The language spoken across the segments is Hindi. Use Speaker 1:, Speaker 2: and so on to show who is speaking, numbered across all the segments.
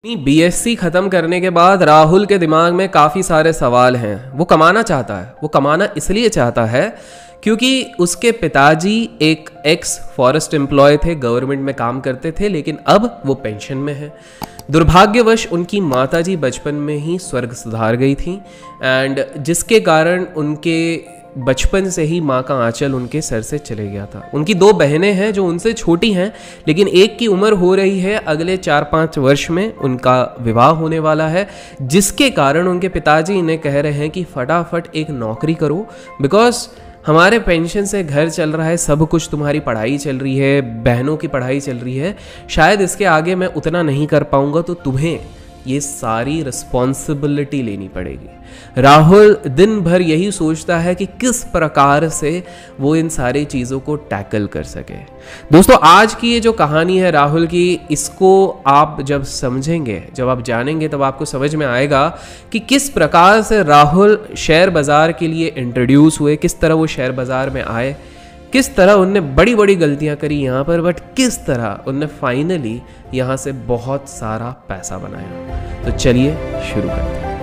Speaker 1: बीएससी खत्म करने के बाद राहुल के दिमाग में काफ़ी सारे सवाल हैं। वो कमाना चाहता है, वो कमाना इसलिए चाहता है क्योंकि उसके पिताजी एक एक्स फॉरेस्ट एम्प्लॉय थे, गवर्नमेंट में काम करते थे, लेकिन अब वो पेंशन में है। दुर्भाग्यवश उनकी माताजी बचपन में ही स्वर्ग सिधार गई थी एंड जिसके कारण उनके बचपन से ही माँ का आंचल उनके सर से चले गया था। उनकी दो बहनें हैं जो उनसे छोटी हैं, लेकिन एक की उम्र हो रही है, अगले 4-5 वर्ष में उनका विवाह होने वाला है, जिसके कारण उनके पिताजी इन्हें कह रहे हैं कि फटाफट एक नौकरी करो, बिकॉज हमारे पेंशन से घर चल रहा है, सब कुछ, तुम्हारी पढ़ाई चल रही है, बहनों की पढ़ाई चल रही है, शायद इसके आगे मैं उतना नहीं कर पाऊंगा, तो तुम्हें ये सारी रिस्पॉन्सिबिलिटी लेनी पड़ेगी। राहुल दिन भर यही सोचता है कि किस प्रकार से वो इन सारी चीज़ों को टैकल कर सके। दोस्तों, आज की ये जो कहानी है राहुल की, इसको आप जब समझेंगे, जब आप जानेंगे, तब आपको समझ में आएगा कि किस प्रकार से राहुल शेयर बाज़ार के लिए इंट्रोड्यूस हुए, किस तरह वो शेयर बाज़ार में आए, किस तरह उनने बड़ी बड़ी गलतियां करी यहाँ पर, बट किस तरह उनने फाइनली यहाँ से बहुत सारा पैसा बनाया। तो चलिए शुरू करते हैं।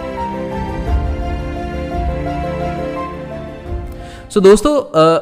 Speaker 1: सो दोस्तों,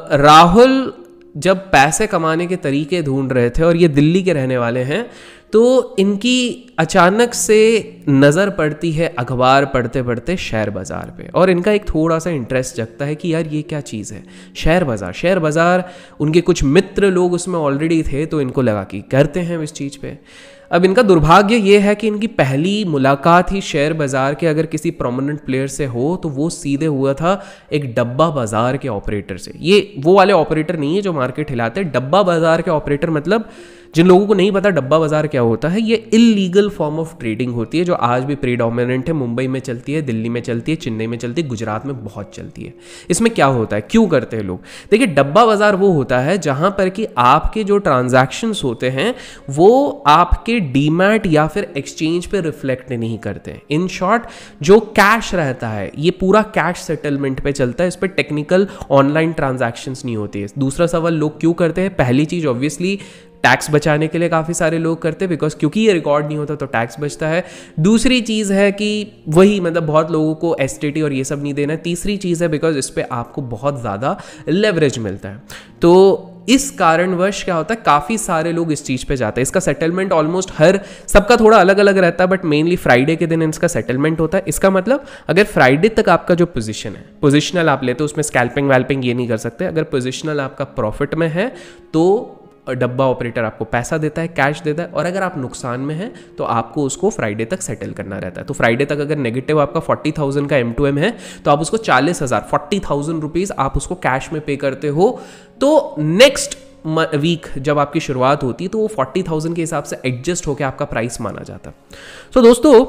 Speaker 1: राहुल जब पैसे कमाने के तरीके ढूंढ रहे थे, और ये दिल्ली के रहने वाले हैं, तो इनकी अचानक से नज़र पड़ती है अखबार पढ़ते पढ़ते शेयर बाज़ार पे, और इनका एक थोड़ा सा इंटरेस्ट जगता है कि यार ये क्या चीज़ है, शेयर बाज़ार। शेयर बाज़ार, उनके कुछ मित्र लोग उसमें ऑलरेडी थे, तो इनको लगा कि करते हैं इस चीज़ पे। अब इनका दुर्भाग्य ये है कि इनकी पहली मुलाकात ही शेयर बाज़ार के अगर किसी प्रोमिनेंट प्लेयर से हो, तो वो सीधे हुआ था एक डब्बा बाज़ार के ऑपरेटर से। ये वो वाले ऑपरेटर नहीं है जो मार्केट हिलाते, डब्बा बाज़ार के ऑपरेटर मतलब, जिन लोगों को नहीं पता डब्बा बाज़ार क्या होता है, ये इलीगल फॉर्म ऑफ ट्रेडिंग होती है जो आज भी प्रीडोमिनेंट है। मुंबई में चलती है, दिल्ली में चलती है, चेन्नई में चलती है, गुजरात में बहुत चलती है। इसमें क्या होता है, क्यों करते हैं लोग? देखिए, डब्बा बाज़ार वो होता है जहां पर कि आपके जो ट्रांजैक्शंस होते हैं वो आपके डीमैट या फिर एक्सचेंज पे रिफ्लेक्ट नहीं करते। इन शॉर्ट, जो कैश रहता है ये पूरा कैश सेटलमेंट पे चलता है, इस पर टेक्निकल ऑनलाइन ट्रांजैक्शंस नहीं होती है। दूसरा सवाल, लोग क्यों करते हैं? पहली चीज़ ऑब्वियसली टैक्स बचाने के लिए काफ़ी सारे लोग करते हैं, बिकॉज क्योंकि ये रिकॉर्ड नहीं होता तो टैक्स बचता है। दूसरी चीज़ है कि वही, मतलब बहुत लोगों को एसटीटी और ये सब नहीं देना है। तीसरी चीज़ है बिकॉज इस पर आपको बहुत ज़्यादा लेवरेज मिलता है। तो इस कारणवश क्या होता है, काफ़ी सारे लोग इस चीज़ पे जाते हैं। इसका सेटलमेंट ऑलमोस्ट सबका थोड़ा अलग अलग रहता है, बट मेनली फ्राइडे के दिन इसका सेटलमेंट होता है। इसका मतलब अगर फ्राइडे तक आपका जो पोजीशन है, पोजिशनल आप लेते हो, उसमें स्कैल्पिंग वैल्पिंग ये नहीं कर सकते। अगर पोजिशनल आपका प्रॉफिट में है तो डब्बा ऑपरेटर आपको पैसा देता है, कैश देता है, और अगर आप नुकसान में हैं तो आपको उसको फ्राइडे तक सेटल करना रहता है। तो फ्राइडे तक अगर नेगेटिव आपका 40,000 का M2M है तो आप उसको 40,000 रुपीज़ आप उसको कैश में पे करते हो। तो नेक्स्ट वीक जब आपकी शुरुआत होती है तो वो 40,000 के हिसाब से एडजस्ट होकर आपका प्राइस माना जाता है। तो दोस्तों,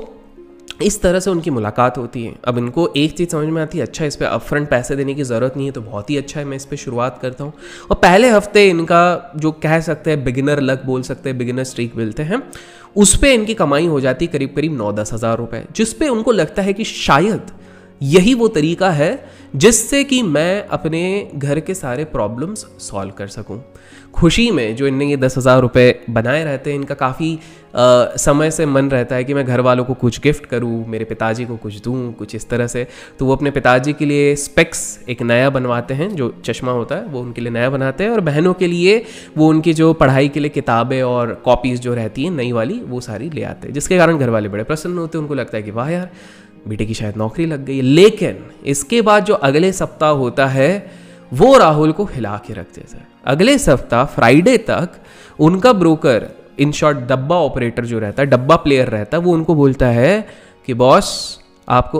Speaker 1: इस तरह से उनकी मुलाकात होती है। अब इनको एक चीज़ समझ में आती है, अच्छा इस पर अपफ्रंट पैसे देने की ज़रूरत नहीं है, तो बहुत ही अच्छा है, मैं इस पर शुरुआत करता हूँ। और पहले हफ्ते इनका जो कह सकते हैं बिगिनर लक बोल सकते हैं, बिगिनर स्ट्रीक बोलते हैं, उस पर इनकी कमाई हो जाती है करीब करीब 9-10 हज़ार रुपये, जिस पे उनको लगता है कि शायद यही वो तरीका है जिससे कि मैं अपने घर के सारे प्रॉब्लम्स सॉल्व कर सकूं। खुशी में जो इनने ये 10,000 रुपये बनाए रहते हैं, इनका काफ़ी समय से मन रहता है कि मैं घर वालों को कुछ गिफ्ट करूं, मेरे पिताजी को कुछ दूं, कुछ इस तरह से। तो वो अपने पिताजी के लिए स्पेक्स एक नया बनवाते हैं, जो चश्मा होता है वो उनके लिए नया बनाते हैं, और बहनों के लिए वो उनकी जो पढ़ाई के लिए किताबें और कॉपीज़ जो रहती हैं नई वाली, वो सारी ले आते हैं, जिसके कारण घर वाले बड़े प्रसन्न होते हैं। उनको लगता है कि वाह यार, बेटे की शायद नौकरी लग गई है। लेकिन इसके बाद जो अगले सप्ताह होता है वो राहुल को हिला के रख देता है। अगले सप्ताह फ्राइडे तक उनका ब्रोकर, इन शॉर्ट डब्बा ऑपरेटर जो रहता है, डब्बा प्लेयर रहता है, वो उनको बोलता है कि बॉस आपको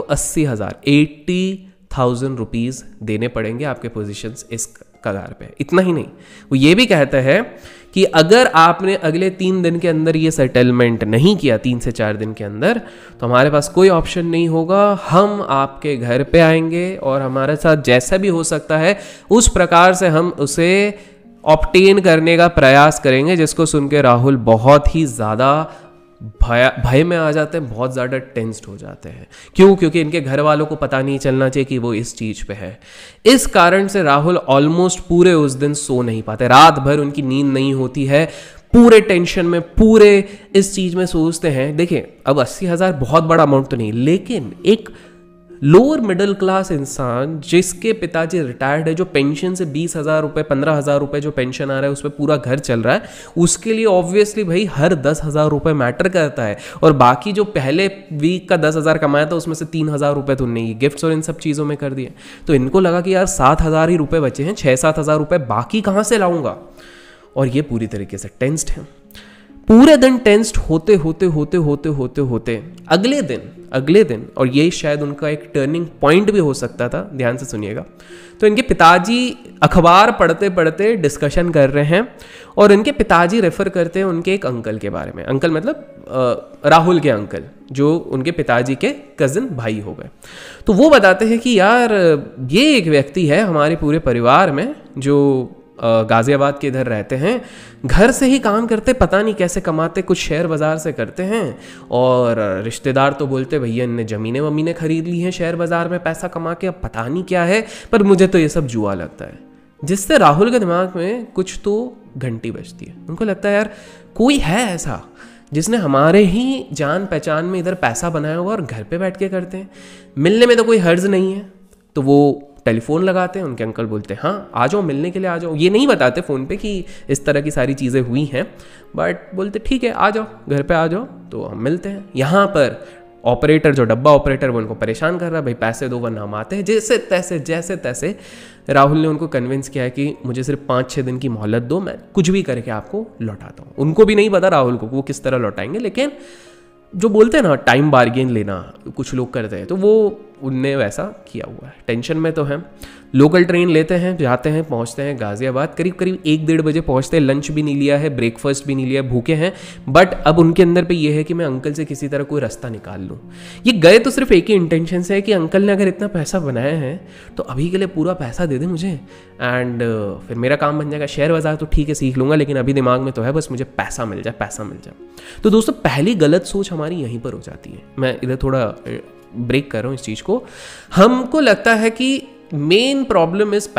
Speaker 1: 80,000 रुपीज़ देने पड़ेंगे आपके पोजीशंस इस कगार पे। इतना ही नहीं, वो ये भी कहता है कि अगर आपने अगले 3 दिन के अंदर ये सेटलमेंट नहीं किया, 3 से 4 दिन के अंदर, तो हमारे पास कोई ऑप्शन नहीं होगा, हम आपके घर पे आएंगे और हमारे साथ जैसा भी हो सकता है उस प्रकार से हम उसे ऑब्टेन करने का प्रयास करेंगे। जिसको सुन के राहुल बहुत ही ज़्यादा भय में आ जाते हैं, बहुत ज़्यादा टेंस्ड हो जाते हैं। क्यों? क्योंकि इनके घर वालों को पता नहीं चलना चाहिए कि वो इस चीज़ पे है। इस कारण से राहुल ऑलमोस्ट पूरे उस दिन सो नहीं पाते, रात भर उनकी नींद नहीं होती है। पूरे टेंशन में, पूरे इस चीज में सोचते हैं। देखिए अब 80,000 बहुत बड़ा अमाउंट तो नहीं, लेकिन एक लोअर मिडिल क्लास इंसान जिसके पिताजी रिटायर्ड है, जो पेंशन से 20,000 रुपये 15,000 रुपये जो पेंशन आ रहा है उसमें पूरा घर चल रहा है, उसके लिए ऑब्वियसली भाई हर 10,000 रुपये मैटर करता है। और बाकी जो पहले वीक का 10,000 कमाया था उसमें से 3,000 रुपये तो नहीं गिफ्ट्स और इन सब चीज़ों में कर दिए। तो इनको लगा कि यार 7,000 ही रुपये बचे हैं, 6-7,000 रुपये बाकी कहाँ से लाऊंगा। और ये पूरी तरीके से टेंस्ड है। पूरे दिन टेंस्ड होते होते होते होते होते होते अगले दिन, और ये शायद उनका एक टर्निंग पॉइंट भी हो सकता था, ध्यान से सुनिएगा। तो इनके पिताजी अखबार पढ़ते पढ़ते डिस्कशन कर रहे हैं और इनके पिताजी रेफर करते हैं उनके एक अंकल के बारे में। अंकल मतलब राहुल के अंकल, जो उनके पिताजी के कजिन भाई हो गए। तो वो बताते हैं कि यार ये एक व्यक्ति है हमारे पूरे परिवार में जो गाजियाबाद के इधर रहते हैं, घर से ही काम करते, पता नहीं कैसे कमाते, कुछ शेयर बाज़ार से करते हैं। और रिश्तेदार तो बोलते भैया इनने ज़मीनें वमीनें खरीद ली हैं शेयर बाज़ार में पैसा कमा के, अब पता नहीं क्या है, पर मुझे तो ये सब जुआ लगता है। जिससे राहुल के दिमाग में कुछ तो घंटी बजती है। उनको लगता है यार कोई है ऐसा जिसने हमारे ही जान पहचान में इधर पैसा बनाया हुआ और घर पे बैठ के करते हैं, मिलने में तो कोई हर्ज नहीं है। तो वो टेलीफोन लगाते हैं, उनके अंकल बोलते हैं हाँ आ जाओ, मिलने के लिए आ जाओ। ये नहीं बताते फ़ोन पे कि इस तरह की सारी चीज़ें हुई हैं, बट बोलते ठीक है आ जाओ, घर पे आ जाओ, तो हम मिलते हैं। यहाँ पर ऑपरेटर, जो डब्बा ऑपरेटर, वो उनको परेशान कर रहा है, भाई पैसे दो वरना हम आते हैं। जैसे तैसे राहुल ने उनको कन्विंस किया है कि मुझे सिर्फ 5-6 दिन की मोहलत दो, मैं कुछ भी करके आपको लौटाता हूँ। उनको भी नहीं पता राहुल को वो किस तरह लौटाएंगे, लेकिन जो बोलते हैं ना टाइम बार्गेन लेना, कुछ लोग करते हैं, तो वो उनने वैसा किया हुआ है। टेंशन में तो है। लोकल ट्रेन लेते हैं, जाते हैं, पहुंचते हैं गाजियाबाद, करीब 1-1:30 बजे पहुंचते हैं। लंच भी नहीं लिया है, ब्रेकफास्ट भी नहीं लिया, भूखे हैं। बट अब उनके अंदर पे ये है कि मैं अंकल से किसी तरह कोई रास्ता निकाल लूँ। ये गए तो सिर्फ एक ही इंटेंशन से है कि अंकल ने अगर इतना पैसा बनाया है तो अभी के लिए पूरा पैसा दे दे मुझे, एंड फिर मेरा काम बन जाएगा। शेयर बाजार तो ठीक है सीख लूँगा, लेकिन अभी दिमाग में तो है बस मुझे पैसा मिल जाए। तो दोस्तों पहली गलत सोच हमारी यहीं पर हो जाती है। मैं इधर थोड़ा ब्रेक कर रहा हूँ इस चीज़ को। हमको लगता है कि मेन प्रॉब्लम इज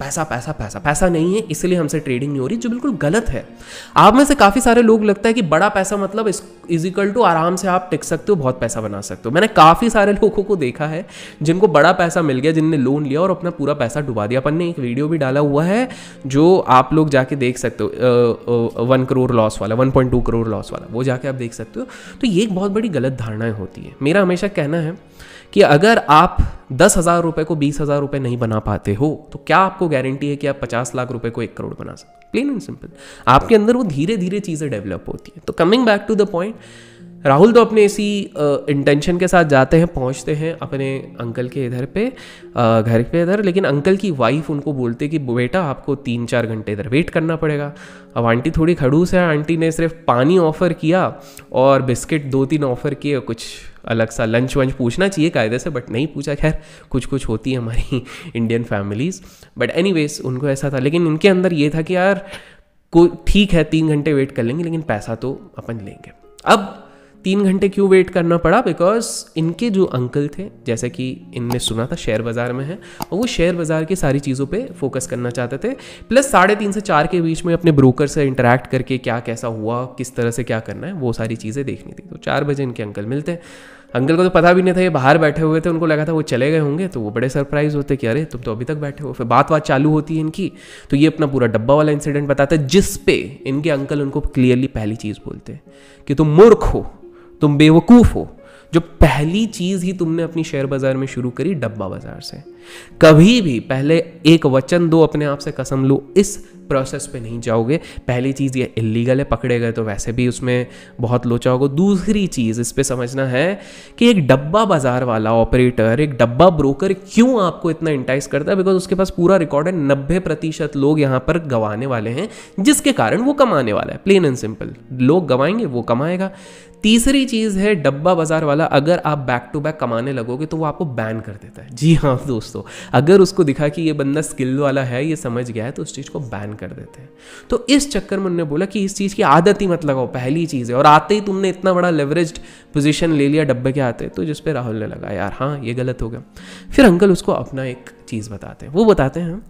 Speaker 1: पैसा नहीं है, इसलिए हमसे ट्रेडिंग नहीं हो रही, जो बिल्कुल गलत है। आप में से काफ़ी सारे लोग लगता है कि बड़ा पैसा मतलब इज इक्वल टू आराम से आप टिक सकते हो, बहुत पैसा बना सकते हो। मैंने काफ़ी सारे लोगों को देखा है जिनको बड़ा पैसा मिल गया, जिनने लोन लिया और अपना पूरा पैसा डुबा दिया। अपन ने एक वीडियो भी डाला हुआ है जो आप लोग जाके देख सकते हो, 1 करोड़ लॉस वाला, 1.2 करोड़ लॉस वाला, वो जाके आप देख सकते हो। तो ये एक बहुत बड़ी गलत धारणाएं होती है। मेरा हमेशा कहना है कि अगर आप 10,000 रुपए को 20,000 रुपए नहीं बना पाते हो, तो क्या आपको गारंटी है कि आप 50 लाख रुपए को 1 करोड़ बना सकते? Plain and simple. आपके अंदर वो धीरे धीरे चीज़ें डेवलप होती है। तो coming back to the point, Rahul तो अपने इसी इंटेंशन के साथ जाते हैं, पहुंचते हैं अपने अंकल के इधर पे, घर पे इधर। लेकिन अंकल की वाइफ उनको बोलते कि बेटा आपको 3-4 घंटे इधर वेट करना पड़ेगा। अब आंटी थोड़ी खड़ूस है, आंटी ने सिर्फ पानी ऑफ़र किया और बिस्किट 2-3 ऑफ़र किए, कुछ अलग सा लंच वंच पूछना चाहिए कायदे से, बट नहीं पूछा। खैर कुछ होती है हमारी इंडियन फैमिलीज़, बट एनीवेज उनको ऐसा था। लेकिन इनके अंदर ये था कि यार कोई ठीक है 3 घंटे वेट कर लेंगे, लेकिन पैसा तो अपन लेंगे। अब 3 घंटे क्यों वेट करना पड़ा? बिकॉज इनके जो अंकल थे, जैसे कि इनने सुना था शेयर बाज़ार में है, और वो शेयर बाज़ार की सारी चीज़ों पे फोकस करना चाहते थे। प्लस 3:30 से 4 के बीच में अपने ब्रोकर से इंटरेक्ट करके क्या कैसा हुआ, किस तरह से क्या करना है, वो सारी चीज़ें देखनी थी। तो 4 बजे इनके अंकल मिलते हैं। अंकल को तो पता भी नहीं था, ये बाहर बैठे हुए थे, उनको लगा था वो चले गए होंगे, तो वो बड़े सरप्राइज होते कि अरे तुम तो अभी तक बैठे हो। फिर बात चालू होती है इनकी, तो ये अपना पूरा डब्बा वाला इंसिडेंट बताते हैं, जिस पे इनके अंकल उनको क्लियरली पहली चीज़ बोलते हैं कि तुम मूर्ख हो, तुम बेवकूफ़ हो, जो पहली चीज़ ही तुमने अपनी शेयर बाज़ार में शुरू करी डब्बा बाज़ार से। कभी भी पहले एक वचन दो, अपने आप से कसम लो, इस प्रोसेस पे नहीं जाओगे। पहली चीज़ ये इलीगल है, पकड़े गए तो वैसे भी उसमें बहुत लोचा होगा। दूसरी चीज़ इस पे समझना है कि एक डब्बा बाज़ार वाला ऑपरेटर, एक डब्बा ब्रोकर क्यों आपको इतना इंटाइस करता है? बिकॉज उसके पास पूरा रिकॉर्ड है, 90% लोग यहाँ पर गंवाने वाले हैं, जिसके कारण वो कमाने वाला है। प्लेन एंड सिंपल, लोग गंवाएंगे, वो कमाएगा। तीसरी चीज़ है डब्बा बाज़ार वाला, अगर आप बैक टू बैक कमाने लगोगे तो वो आपको बैन कर देता है। जी हाँ दोस्तों, अगर उसको दिखा कि ये बंदा स्किल वाला है, ये समझ गया है, तो उस चीज़ को बैन कर देते हैं। तो इस चक्कर में उन्होंने बोला कि इस चीज़ की आदत ही मत लगाओ, पहली चीज़ है। और आते ही तुमने इतना बड़ा लेवरेज्ड पोजीशन ले लिया डब्बे के आते, तो जिस पे राहुल ने लगा यार हाँ ये गलत हो गया। फिर अंकल उसको अपना एक चीज़ बताते हैं। वो बताते हैं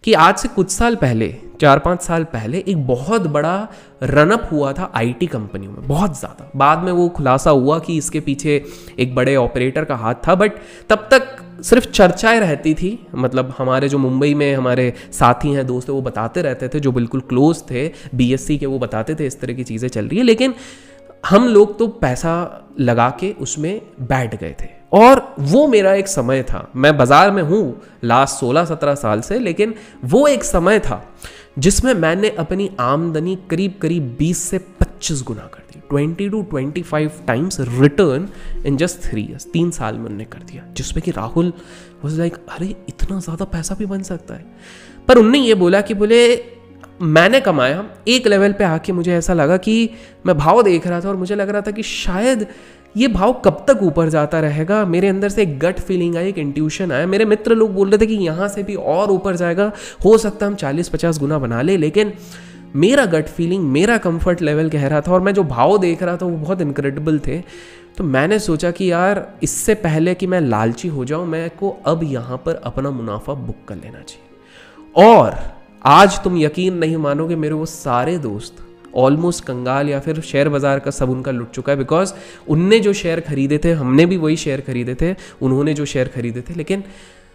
Speaker 1: कि आज से कुछ साल पहले, 4-5 साल पहले, एक बहुत बड़ा रनअप हुआ था आईटी कंपनियों में, बहुत ज़्यादा। बाद में वो खुलासा हुआ कि इसके पीछे एक बड़े ऑपरेटर का हाथ था, बट तब तक सिर्फ चर्चाएं रहती थी। मतलब हमारे जो मुंबई में हमारे साथी हैं, दोस्त हैं, वो बताते रहते थे, जो बिल्कुल क्लोज थे बीएससी के, वो बताते थे इस तरह की चीज़ें चल रही है। लेकिन हम लोग तो पैसा लगा के उसमें बैठ गए थे, और वो मेरा एक समय था। मैं बाजार में हूँ लास्ट 16-17 साल से, लेकिन वो एक समय था जिसमें मैंने अपनी आमदनी करीब करीब 20 से 25 गुना कर दी, 20 to 25 times return in just 3 years, 3 साल में उन्होंने कर दिया। जिसमें कि राहुल वाज लाइक, अरे इतना ज़्यादा पैसा भी बन सकता है। पर उनने ये बोला कि बोले मैंने कमाया, एक लेवल पे आके मुझे ऐसा लगा कि मैं भाव देख रहा था और मुझे लग रहा था कि शायद ये भाव कब तक ऊपर जाता रहेगा। मेरे अंदर से एक गट फीलिंग आई, एक इंट्यूशन आया। मेरे मित्र लोग बोल रहे थे कि यहाँ से भी और ऊपर जाएगा, हो सकता है हम 40-50 गुना बना ले, लेकिन मेरा गट फीलिंग, मेरा कंफर्ट लेवल कह रहा था, और मैं जो भाव देख रहा था वो बहुत इनक्रेडिबल थे। तो मैंने सोचा कि यार इससे पहले कि मैं लालची हो जाऊँ, मैं को अब यहाँ पर अपना मुनाफा बुक कर लेना चाहिए। और आज तुम यकीन नहीं मानोगे, मेरे वो सारे दोस्त ऑलमोस्ट कंगाल या फिर शेयर बाजार का सब उनका लुट चुका है, बिकॉज उनने जो शेयर खरीदे थे, हमने भी वही शेयर खरीदे थे, उन्होंने जो शेयर खरीदे थे, लेकिन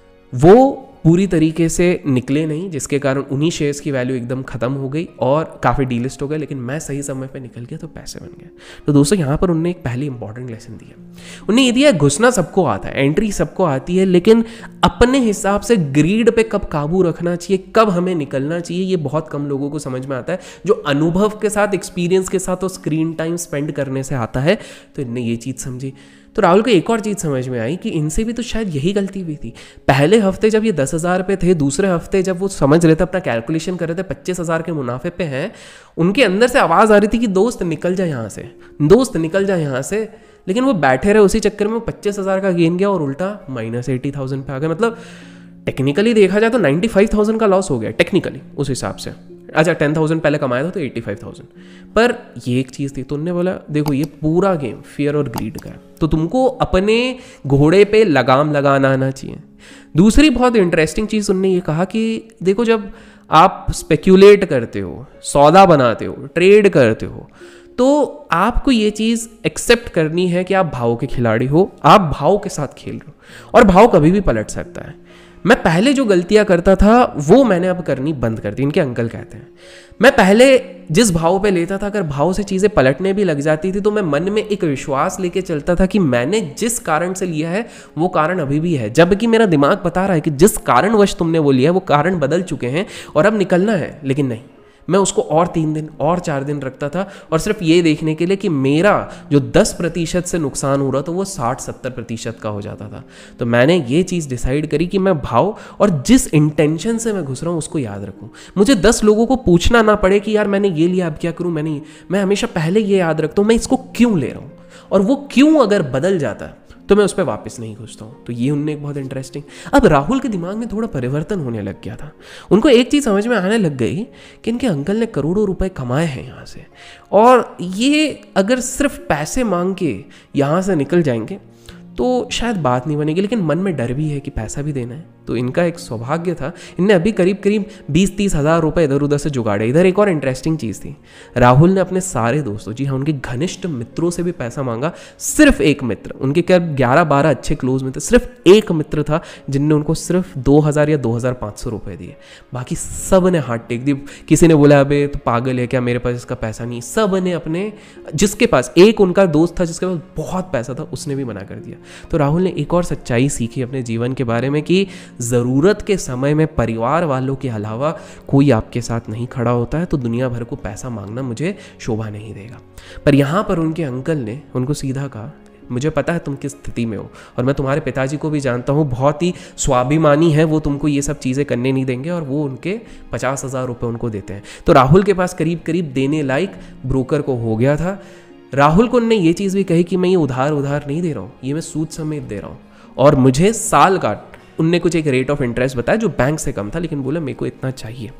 Speaker 1: वो पूरी तरीके से निकले नहीं, जिसके कारण उन्हीं शेयर्स की वैल्यू एकदम खत्म हो गई और काफ़ी डीलिस्ट हो गए। लेकिन मैं सही समय पे निकल गया तो पैसे बन गए। तो दोस्तों यहाँ पर उन्होंने एक पहली इंपॉर्टेंट लेसन दिया। उन्हें ये दिया, घुसना सबको आता है, एंट्री सबको आती है, लेकिन अपने हिसाब से ग्रीड पे कब काबू रखना चाहिए, कब हमें निकलना चाहिए, ये बहुत कम लोगों को समझ में आता है। जो अनुभव के साथ, एक्सपीरियंस के साथ और स्क्रीन टाइम स्पेंड करने से आता है, तो इनने ये चीज़ समझी। तो राहुल को एक और चीज़ समझ में आई कि इनसे भी तो शायद यही गलती हुई थी। पहले हफ्ते जब ये 10,000 पे थे, दूसरे हफ्ते जब वो समझ रहे थे, अपना कैलकुलेशन कर रहे थे, 25,000 के मुनाफे पे हैं, उनके अंदर से आवाज़ आ रही थी कि दोस्त निकल जाए यहाँ से, दोस्त निकल जाए यहाँ से। लेकिन वो बैठे रहे उसी चक्कर में, 25,000 का गेन गया और उल्टा -80,000 पे आ गया। मतलब टेक्निकली देखा जाए तो 95,000 का लॉस हो गया टेक्निकली उस हिसाब से। अच्छा 10,000 पहले कमाया था तो 85,000। पर ये एक चीज़ थी, तो उन्होंने बोला देखो ये पूरा गेम फियर और ग्रीड का है, तो तुमको अपने घोड़े पे लगाम लगाना आना चाहिए। दूसरी बहुत इंटरेस्टिंग चीज़ उन्होंने ये कहा कि देखो जब आप स्पेक्यूलेट करते हो, सौदा बनाते हो, ट्रेड करते हो, तो आपको ये चीज़ एक्सेप्ट करनी है कि आप भाव के खिलाड़ी हो, आप भाव के साथ खेल रहे हो, और भाव कभी भी पलट सकता है। मैं पहले जो गलतियां करता था वो मैंने अब करनी बंद कर दी। इनके अंकल कहते हैं मैं पहले जिस भाव पे लेता था, अगर भाव से चीज़ें पलटने भी लग जाती थी तो मैं मन में एक विश्वास लेके चलता था कि मैंने जिस कारण से लिया है वो कारण अभी भी है, जबकि मेरा दिमाग बता रहा है कि जिस कारणवश तुमने वो लिया है वो कारण बदल चुके हैं और अब निकलना है। लेकिन नहीं, मैं उसको और 3 दिन और 4 दिन रखता था, और सिर्फ ये देखने के लिए कि मेरा जो 10% से नुकसान हो रहा था वो 60-70% का हो जाता था। तो मैंने ये चीज़ डिसाइड करी कि मैं भाव और जिस इंटेंशन से मैं घुस रहा हूँ उसको याद रखूँ। मुझे 10 लोगों को पूछना ना पड़े कि यार मैंने ये लिया अब क्या करूँ, मैं हमेशा पहले ये याद रखता हूँ मैं इसको क्यों ले रहा हूँ, और वो क्यों अगर बदल जाता है तो मैं उस पर वापस नहीं घुसता हूँ। तो ये उनने एक बहुत इंटरेस्टिंग, अब राहुल के दिमाग में थोड़ा परिवर्तन होने लग गया था। उनको एक चीज़ समझ में आने लग गई कि इनके अंकल ने करोड़ों रुपए कमाए हैं यहाँ से, और ये अगर सिर्फ पैसे मांग के यहाँ से निकल जाएंगे तो शायद बात नहीं बनेगी। लेकिन मन में डर भी है कि पैसा भी देना है। तो इनका एक सौभाग्य था, इनने अभी करीब 20-30 हज़ार रुपये इधर उधर से जुगाड़े। इधर एक और इंटरेस्टिंग चीज़ थी, राहुल ने अपने सारे दोस्तों, जी हाँ उनके घनिष्ठ मित्रों से भी पैसा मांगा। सिर्फ एक मित्र, उनके क्या 11-12 अच्छे क्लोज मित्र, सिर्फ एक मित्र था जिनने उनको सिर्फ 2,000 या 2,500 रुपये दिए। बाकी सब ने हाथ टेक दी। किसी ने बोला अबे तो पागल है क्या, मेरे पास इसका पैसा नहीं। सब ने अपने, जिसके पास, एक उनका दोस्त था जिसके पास बहुत पैसा था, उसने भी मना कर दिया। तो राहुल ने एक और सच्चाई सीखी अपने जीवन के बारे में कि ज़रूरत के समय में परिवार वालों के अलावा कोई आपके साथ नहीं खड़ा होता है, तो दुनिया भर को पैसा मांगना मुझे शोभा नहीं देगा। पर यहाँ पर उनके अंकल ने उनको सीधा कहा, मुझे पता है तुम किस स्थिति में हो, और मैं तुम्हारे पिताजी को भी जानता हूँ, बहुत ही स्वाभिमानी है वो, तुमको ये सब चीज़ें करने नहीं देंगे, और वो उनके 50,000 रुपये उनको देते हैं। तो राहुल के पास करीब करीब देने लायक ब्रोकर को हो गया था। राहुल को उन्होंने ये चीज़ भी कही कि मैं ये उधार नहीं दे रहा हूँ, ये मैं सूद समेत दे रहा हूँ, और मुझे साल का, उनने कुछ एक रेट ऑफ इंटरेस्ट बताया जो बैंक से कम था, लेकिन बोला मेरे को इतना चाहिए।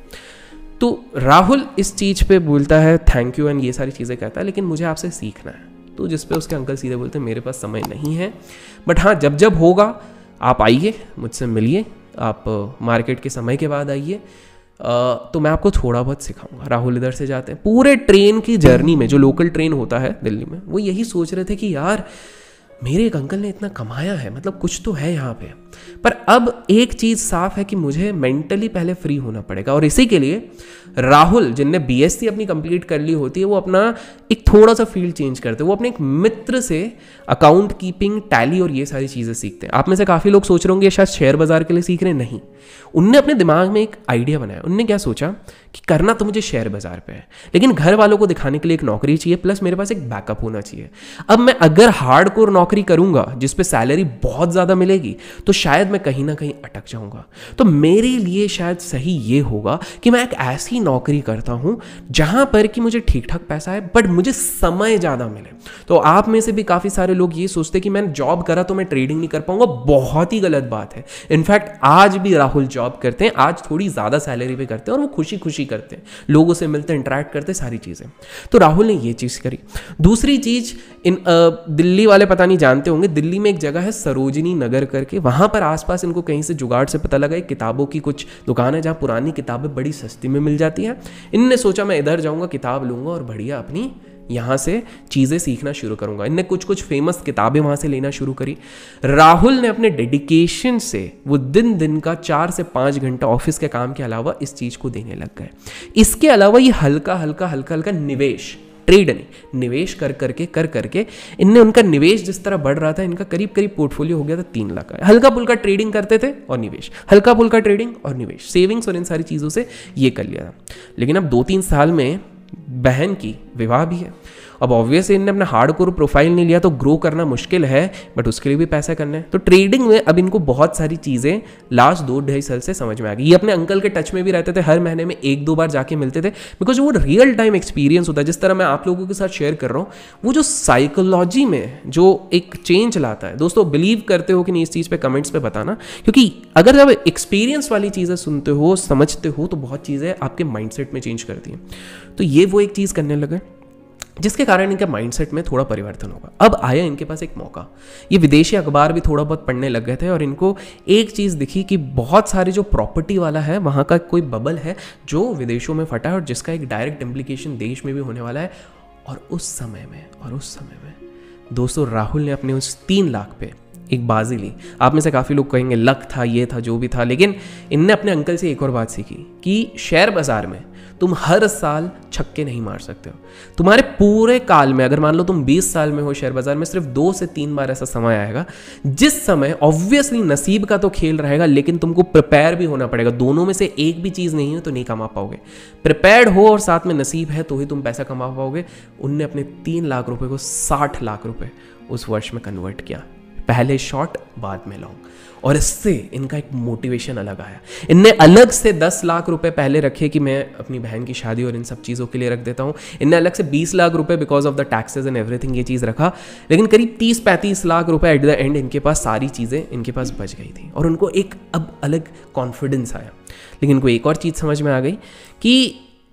Speaker 1: तो राहुल इस चीज़ पे बोलता है थैंक यू एंड ये सारी चीज़ें कहता है, लेकिन मुझे आपसे सीखना है। तो जिस पे उसके अंकल सीधे बोलते हैं मेरे पास समय नहीं है, बट हाँ जब जब होगा आप आइए, मुझसे मिलिए, आप मार्केट के समय के बाद आइए, तो मैं आपको थोड़ा बहुत सिखाऊंगा। राहुल इधर से जाते हैं, पूरे ट्रेन की जर्नी में जो लोकल ट्रेन होता है दिल्ली में, वो यही सोच रहे थे कि यार मेरे एक अंकल ने इतना कमाया है, मतलब कुछ तो है यहाँ पे। पर अब एक चीज़ साफ है कि मुझे मेंटली पहले फ्री होना पड़ेगा, और इसी के लिए राहुल जिनने बीएससी अपनी कंप्लीट कर ली होती है, वो अपना एक थोड़ा सा फील्ड चेंज करते हैं। वो अपने एक मित्र से अकाउंट कीपिंग, टैली और ये सारी चीज़ें सीखते हैं। आप में से काफ़ी लोग सोच रहे होंगे शायद शेयर बाजार के लिए सीख रहे हैं, नहीं। उनने अपने दिमाग में एक आइडिया बनाया। उनने क्या सोचा कि करना तो मुझे शेयर बाजार पे है, लेकिन घर वालों को दिखाने के लिए एक नौकरी चाहिए, प्लस मेरे पास एक बैकअप होना चाहिए। अब मैं अगर हार्डकोर नौकरी करूंगा जिस पे सैलरी बहुत ज़्यादा मिलेगी, तो शायद मैं कहीं ना कहीं अटक जाऊंगा। तो मेरे लिए शायद सही ये होगा कि मैं एक ऐसी नौकरी करता हूं जहां पर कि मुझे ठीक ठाक पैसा है, बट मुझे समय ज़्यादा मिले। तो आप में से भी काफ़ी सारे लोग ये सोचते कि मैंने जॉब करा तो मैं ट्रेडिंग नहीं कर पाऊंगा। बहुत ही गलत बात है। इनफैक्ट आज भी राहुल जॉब करते हैं, आज थोड़ी ज़्यादा सैलरी पे करते हैं, और वो खुशी खुशी करते हैं, लोगों से मिलते हैं, इंटरेक्ट करते हैं, सारी चीज़ें। तो राहुल ने ये चीज़ करी। दूसरी चीज़, इन दिल्ली वाले पता नहीं जानते होंगे, दिल्ली में एक जगह है सरोजनी नगर करके, वहाँ पर आसपास इनको कहीं से जुगाड़ से पता लगा एक किताबों की कुछ दुकान है जहाँ पुरानी किताबें बड़ी सस्ती में मिल जाती हैं। इनने सोचा मैं इधर जाऊँगा, किताब लूँगा और बढ़िया अपनी यहाँ से चीज़ें सीखना शुरू करूँगा। इनने कुछ कुछ फेमस किताबें वहाँ से लेना शुरू करी। राहुल ने अपने डेडिकेशन से वो दिन का 4 से 5 घंटा ऑफिस के काम के अलावा इस चीज़ को देने लग गए। इसके अलावा ये हल्का हल्का निवेश, ट्रेड नहीं, निवेश कर करके इनने, उनका निवेश जिस तरह बढ़ रहा था, इनका करीब पोर्टफोलियो हो गया था 3 लाख का। हल्का फुल्का ट्रेडिंग करते थे और निवेश, हल्का फुल्का ट्रेडिंग और निवेश, सेविंग्स और इन सारी चीज़ों से ये कर लिया था। लेकिन अब 2-3 साल में बहन की विवाह भी है। अब ऑब्वियसली इनने अपना हार्डकोर प्रोफाइल नहीं लिया तो ग्रो करना मुश्किल है, बट उसके लिए भी पैसा करना है। तो ट्रेडिंग में अब इनको बहुत सारी चीज़ें लास्ट 2-2.5 साल से समझ में आ गई। ये अपने अंकल के टच में भी रहते थे, हर महीने में 1-2 बार जाके मिलते थे, बिकॉज वो रियल टाइम एक्सपीरियंस होता है। जिस तरह मैं आप लोगों के साथ शेयर कर रहा हूँ, वो जो साइकोलॉजी में जो एक चेंज लाता है, दोस्तों बिलीव करते हो कि नहीं इस चीज़ पर कमेंट्स पर बताना, क्योंकि अगर जब एक्सपीरियंस वाली चीज़ें सुनते हो, समझते हो, तो बहुत चीज़ें आपके माइंडसेट में चेंज करती हैं। तो ये वो एक चीज़ करने लगे जिसके कारण इनके माइंडसेट में थोड़ा परिवर्तन होगा। अब आया इनके पास एक मौका। ये विदेशी अखबार भी थोड़ा बहुत पढ़ने लग गए थे, और इनको एक चीज़ दिखी कि बहुत सारे जो प्रॉपर्टी वाला है वहाँ का कोई बबल है जो विदेशों में फटा है, और जिसका एक डायरेक्ट इम्प्लीकेशन देश में भी होने वाला है। और उस समय में दोस्तों राहुल ने अपने उस 3 लाख पे एक बाजी ली। आप में से काफ़ी लोग कहेंगे लक था, ये था, जो भी था, लेकिन इनने अपने अंकल से एक और बात सीखी कि शेयर बाजार में तुम हर साल छक्के नहीं मार सकते हो। तुम्हारे पूरे काल में, अगर मान लो तुम 20 साल में हो शेयर बाजार में, सिर्फ 2 से 3 बार ऐसा समय आएगा जिस समय ऑब्वियसली नसीब का तो खेल रहेगा, लेकिन तुमको प्रिपेयर भी होना पड़ेगा। दोनों में से एक भी चीज़ नहीं है तो नहीं कमा पाओगे। प्रिपेयर्ड हो और साथ में नसीब है तो ही तुम पैसा कमा पाओगे। उनने अपने 3 लाख रुपए को 60 लाख रुपए उस वर्ष में कन्वर्ट किया। पहले शॉर्ट बाद में लॉन्ग, और इससे इनका एक मोटिवेशन अलग आया। इनने अलग से 10 लाख रुपए पहले रखे कि मैं अपनी बहन की शादी और इन सब चीज़ों के लिए रख देता हूँ। इनने अलग से 20 लाख रुपए because of the taxes and everything ये चीज़ रखा, लेकिन करीब 30-35 लाख रुपए एट द एंड इनके पास सारी चीज़ें इनके पास बच गई थी, और उनको एक अब अलग कॉन्फिडेंस आया। लेकिन इनको एक और चीज़ समझ में आ गई कि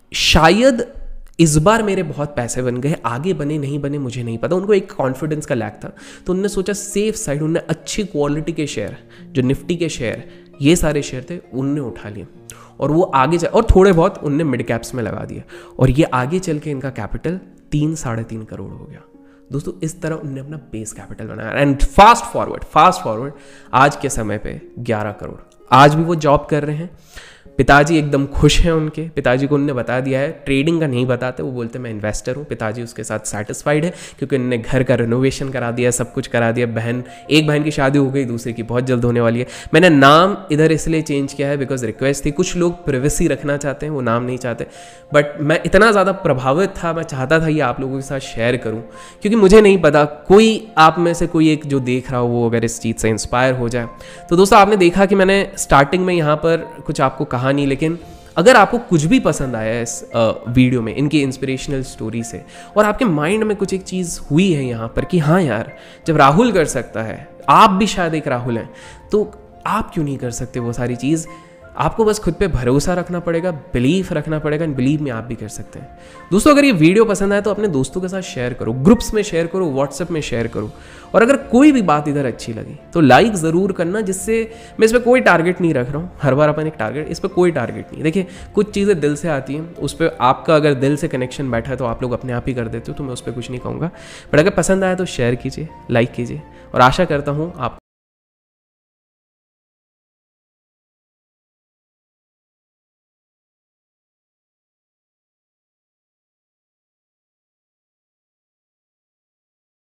Speaker 1: शायद इस बार मेरे बहुत पैसे बन गए, आगे बने नहीं बने मुझे नहीं पता। उनको एक कॉन्फिडेंस का लैक था, तो उन्होंने सोचा सेफ साइड, उनने अच्छी क्वालिटी के शेयर, जो निफ्टी के शेयर, ये सारे शेयर थे, उनने उठा लिए, और वो आगे और थोड़े बहुत उनने मिड कैप्स में लगा दिया, और ये आगे चल के इनका कैपिटल 3-3.5 करोड़ हो गया। दोस्तों इस तरह उन्होंने अपना बेस कैपिटल बनाया, एंड फास्ट फॉरवर्ड आज के समय पे 11 करोड़। आज भी वो जॉब कर रहे हैं। पिताजी एकदम खुश हैं उनके। पिताजी को उन्होंने बता दिया है, ट्रेडिंग का नहीं बताते, वो बोलते मैं इन्वेस्टर हूँ। पिताजी उसके साथ सेटिस्फाइड है क्योंकि उन्होंने घर का रिनोवेशन करा दिया, सब कुछ करा दिया। एक बहन की शादी हो गई, दूसरी की बहुत जल्द होने वाली है। मैंने नाम इधर इसलिए चेंज किया है बिकॉज रिक्वेस्ट थी। कुछ लोग प्रिवेसी रखना चाहते हैं, वो नाम नहीं चाहते, बट मैं इतना ज़्यादा प्रभावित था, मैं चाहता था ये आप लोगों के साथ शेयर करूँ, क्योंकि मुझे नहीं पता कोई आप में से कोई एक जो देख रहा हो वो अगर इस चीज़ से इंस्पायर हो जाए। तो दोस्तों आपने देखा कि मैंने स्टार्टिंग में यहाँ पर कुछ आपको कहा नहीं, लेकिन अगर आपको कुछ भी पसंद आया इस वीडियो में, इनकी इंस्पिरेशनल स्टोरी से, और आपके माइंड में कुछ एक चीज़ हुई है यहाँ पर कि हाँ यार, जब राहुल कर सकता है, आप भी शायद एक राहुल हैं, तो आप क्यों नहीं कर सकते वो सारी चीज़। आपको बस खुद पे भरोसा रखना पड़ेगा, बिलीफ रखना पड़ेगा, एंड बिलीव में आप भी कर सकते हैं। दोस्तों अगर ये वीडियो पसंद आए तो अपने दोस्तों के साथ शेयर करो, ग्रुप्स में शेयर करो, व्हाट्सएप में शेयर करो, और अगर कोई भी बात इधर अच्छी लगी तो लाइक ज़रूर करना, जिससे मैं इस पर कोई टारगेट नहीं रख रहा हूँ, हर बार अपन एक टारगेट, इस पर कोई टारगेट नहीं। देखिए कुछ चीज़ें दिल से आती हैं, उस पर आपका अगर दिल से कनेक्शन बैठा है तो आप लोग अपने आप ही कर देते हो, तो मैं उस पर कुछ नहीं कहूँगा। बट अगर पसंद आया तो शेयर कीजिए, लाइक कीजिए, और आशा करता हूँ आप